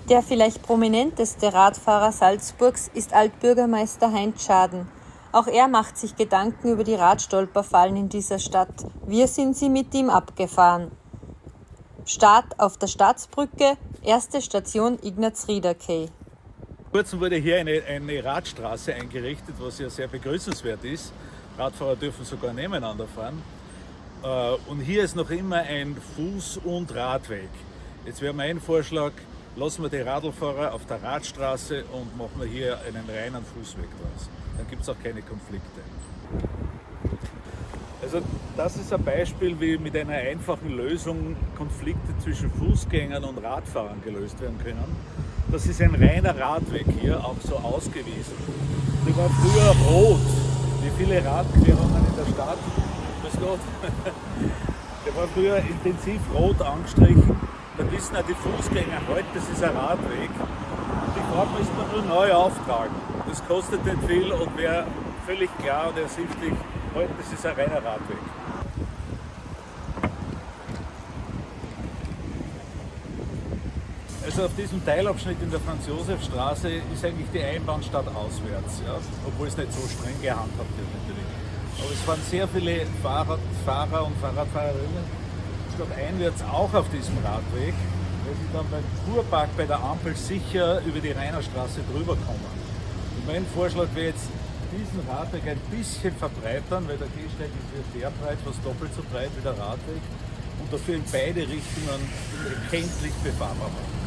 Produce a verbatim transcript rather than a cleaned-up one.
Der vielleicht prominenteste Radfahrer Salzburgs ist Altbürgermeister Heinz Schaden. Auch er macht sich Gedanken über die Radstolperfallen in dieser Stadt. Wir sind sie mit ihm abgefahren. Start auf der Staatsbrücke, erste Station Ignaz-Rieder-Quai. Vor kurzem wurde hier eine, eine Radstraße eingerichtet, was ja sehr begrüßenswert ist. Radfahrer dürfen sogar nebeneinander fahren. Und hier ist noch immer ein Fuß- und Radweg. Jetzt wäre mein Vorschlag, lassen wir die Radlfahrer auf der Radstraße und machen wir hier einen reinen Fußweg draus. Dann gibt es auch keine Konflikte. Also das ist ein Beispiel, wie mit einer einfachen Lösung Konflikte zwischen Fußgängern und Radfahrern gelöst werden können. Das ist ein reiner Radweg hier, auch so ausgewiesen. Der war früher rot, wie viele Radquerungen in der Stadt. Grüß Gott. Der war früher intensiv rot angestrichen. Da wissen auch die Fußgänger heute, das ist ein Radweg. Und die Farbe müssen wir nur neu auftragen. Das kostet nicht viel und wäre völlig klar und ersichtlich, heute das ist ein reiner Radweg. Also auf diesem Teilabschnitt in der Franz-Josef-Straße ist eigentlich die Einbahnstadt auswärts, ja? Obwohl es nicht so streng gehandhabt wird natürlich. Aber es fahren sehr viele Fahrradfahrer und Fahrradfahrerinnen stadteinwärts auch auf diesem Radweg, weil sie dann beim Kurpark bei der Ampel sicher über die Rainerstraße drüber kommen. Und mein Vorschlag wäre jetzt, diesen Radweg ein bisschen verbreitern, weil der Gehsteig ist sehr breit, fast doppelt so breit wie der Radweg, und dafür in beide Richtungen erkenntlich befahrbar machen.